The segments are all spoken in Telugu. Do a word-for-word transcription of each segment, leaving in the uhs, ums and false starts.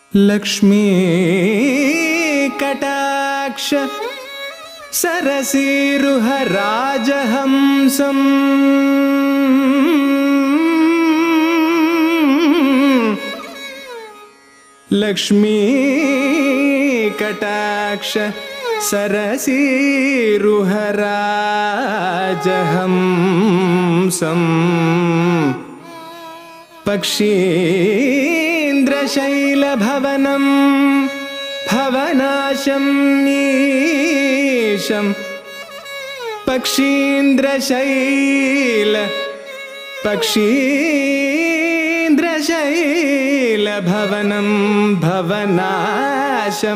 लक्ष्मी कटाक्ष सरसीरुह राजहंसं लक्ष्मी कटाक्ष सरसीरुह राजहंसं पक्षीन्द्रशैलभवनं भवनाशं नीशं पक्षीन्द्रशैल पक्षीन्द्रशैलभवनं भवनाशं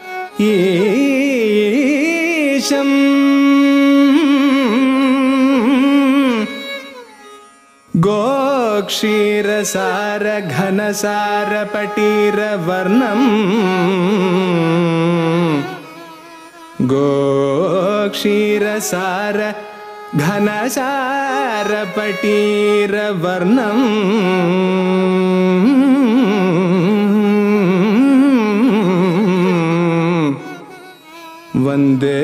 ईशं गोक्षीरसार घनसार पटीरवर्णं गोक्षीरसार घनसार पटीरवर्णं वन्दे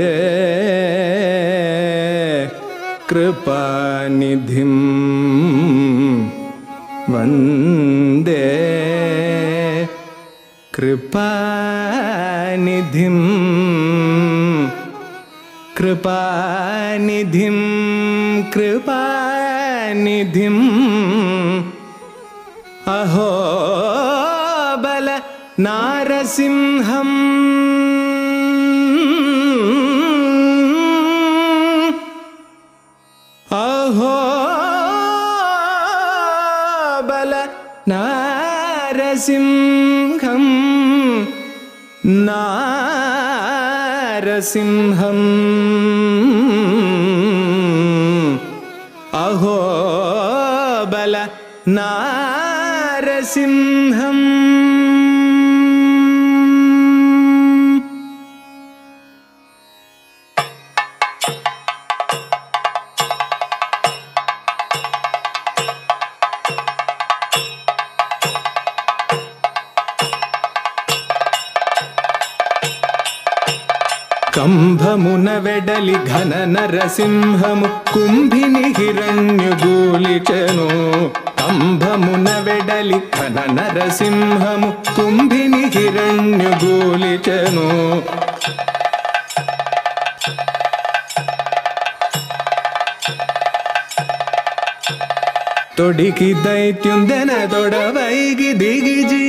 कृपानिधिं वन्दे कृपानिधिं कृपानिधिं कृपानिधिं अहो बल नारसिंहम् अहो बल नारसिंहं नारसिंहं अहो बल नारसिंहम् కంభమున వెడలి ఘన నరసింహము కుంభిని హిరణ్యగూలిచెను కంభమున వెడలి ఘన నరసింహము కుంభిని హిరణ్యగూలిచెను తొడికి దైత్యుందెన తొడవైగి దిగిజీ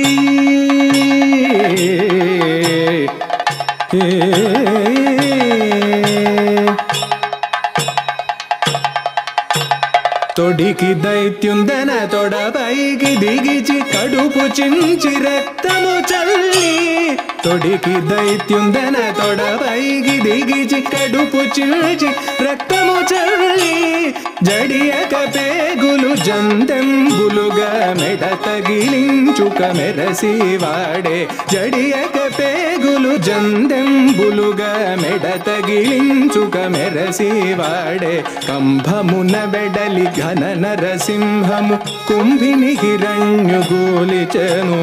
తొడికి దైత్యుందన తొడపైకి దిగిచి కడుపు చించి రక్తము చల్లి తొడికి దైత్యుందన తొడపైకి దిగిచి కడుపు చించి రక్తము చల్లి జడియక పేగులు జందెంబులుగా మెడ తగిలించుక మెరసి వాడే జడియక పేగులు జందెంబులుగా మెడ తగిలించుక మెరసి వాడే కంభమున వెడలి ఘన నరసింహము కుంభిని హిరణ్యగూలిచెను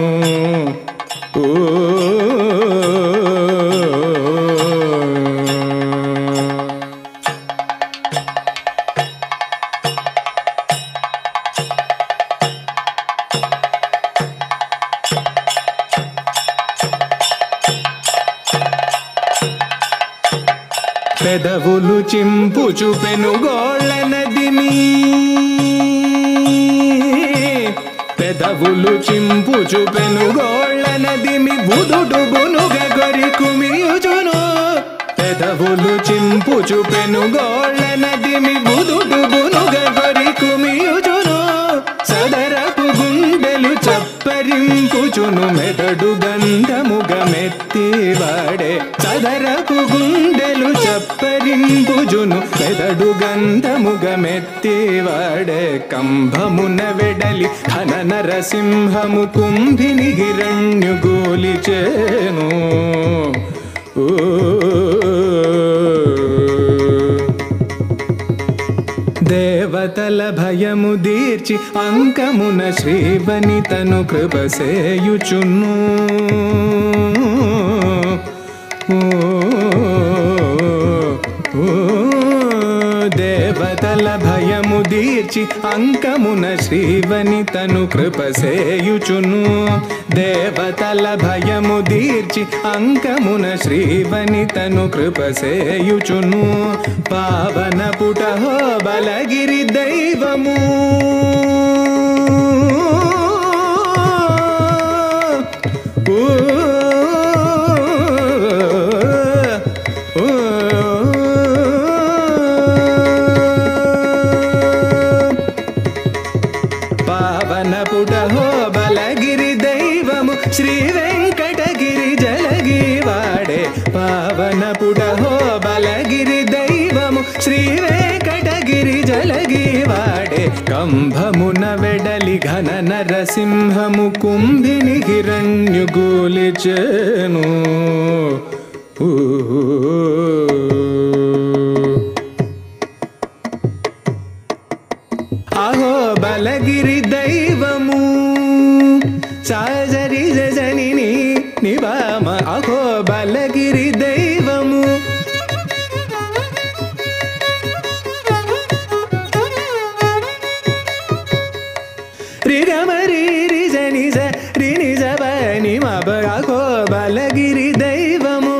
ఓ పెదవులు చింపుచు పెనుగోళ్ళ నదిని పెదవులు చింపుచు పెనుగోళ్ళ నదిమి బుదుడు బునుగ గొరి కుమియుచును పెదవులు చింపుచు పెనుగోళ్ళ నదిమి బుదుడు బునుగ గొరి కుమియుచును సదరపు గుండెలు చప్పరింపుచును మెదడు గంధముగ మెత్తివాడే సదరపు గుండెలు చప్పరింపుచును మెదడు గంధముగ మెత్తివాడే కంభమున వెడలి ఘన నరసింహము కుంభిని హిరణ్యగూలిచెను ఓ దేవతల భయ భయము దీర్చి అంకమున శ్రీవనితను కృపసేయుచును. దేవతల భయము దీర్చి అంకమున శ్రీవనితను కృపసేయుచును. దేవతల భయము దీర్చి అంకమున శ్రీవనితను కృపసేయుచును. పావన పుటహో బలగిరి దైవము శ్రీ వెంకటగిరి జలగి వాడే. పావన పుటహో బలగిరి దైవము శ్రీ వెంకటగిరి జలగి వాడే. కంభమున వెడలి ఘన నరసింహము కుంభిని హిరణ్యుగూలిచెను. అహో బలగిరి దైవము సాజరి జని నివామ. అహో బలగిరి దైవము రిగమరి రిజని రిని జని మబ. అహో బలగిరి దైవము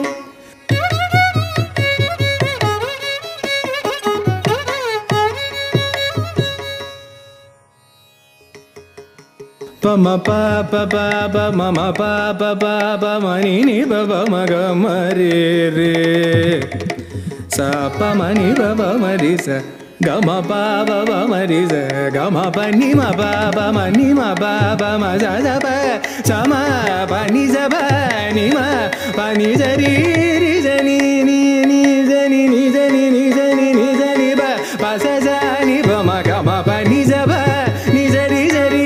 పమ పాప పాప మమ పాప పాప మని ని బబ మగ మరి రే స పమని బబ మరి స గమ పాప మరి స గమ పని మ పాప మని మ పాప మ స ప సమ పని స పని మ పని జరి రి జని ని ని జని ని జని ని జని ని జని బ ప స జ ని బ మ గమ పని స ప ని జరి జరి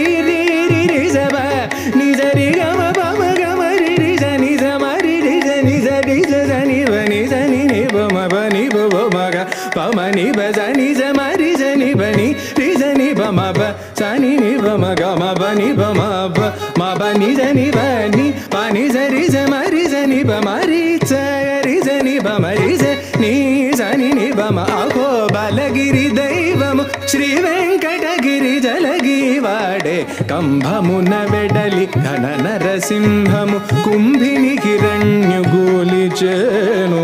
పమని బని జమరి జని బని రిజని బమ బ సని ని బమ గమ బని బమ బ మ బని జని బని పని జరి జమరి జని బమరి చరి జని బమరి జని సని ని బమ. అహో బలగిరి దైవము శ్రీ వెంకటగిరి జలగి వాడే. కంభమున వెడలి ఘన నరసింహము కుంభిని హిరణ్యుగూలిచెను.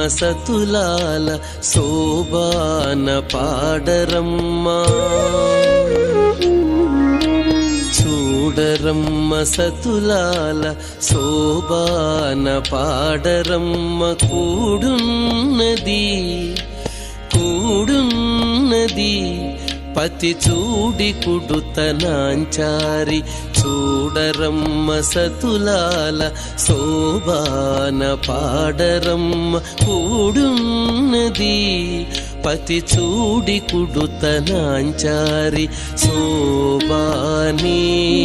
సతులాల శోభాన పాడరమ్మ చూడరమ్మ సతులాల శోభాన పాడరమ్మ కూడున్నది కూడున్నది పతి చూడి కుడుతనాంచారి చూడరమ్మ సతులాల శోభాన పాడరమ్మ కూడున్నది పతి చూడి కుడుతనాంచారి శోభాని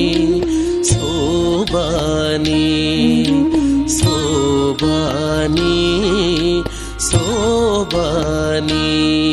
శోభాని శోభాని శోభాని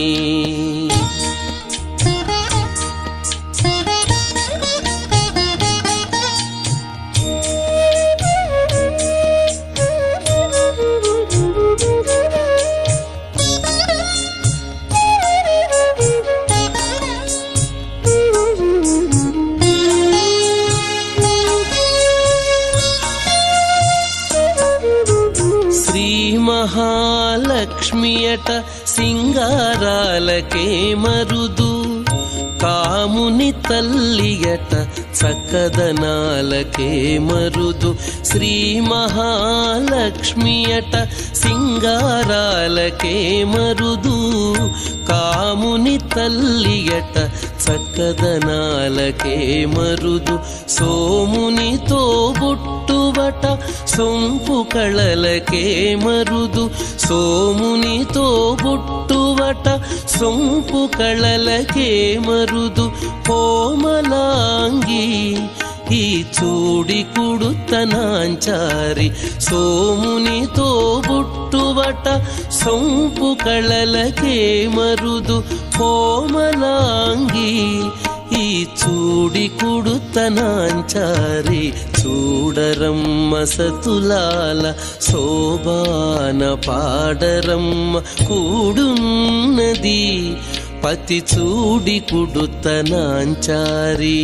మహాలక్ష్మియట సింగారాలకే మరుదు కాముని తల్లియట చక్కదనాలకే మరుదు శ్రీ మహాలక్ష్మియట సింగారాలకే మరుదు కాముని తల్లియట చక్కదనాలకే మరుదు సోమునితో బుట్టువట సొంపు కళలకే మరుదు సోమునితో బుట్టువట సొంపు కళలకే మరుదు కోమలాంగి ఈ చూడి కుడుతనాంచారి సోమునితో బుట్టువట సొంపు కళలకే మరుదు కోమలాంగి ఈ చూడి కుడుతనాంచారి చూడరమ్మ సతులాల శోభాన పాడరమ్మ కూడున్నది పతి చూడి కుడుతనాంచారి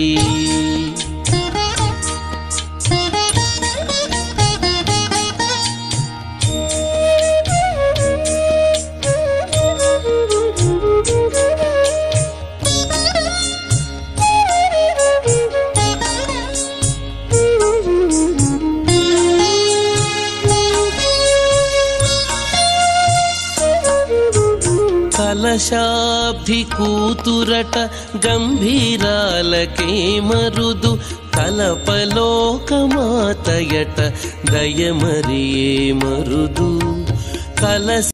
కలశాబ్ది కూతురట గంభీరాలకే మరుదు కలపలోకమాతయట దయమరియే మరుదు కలశ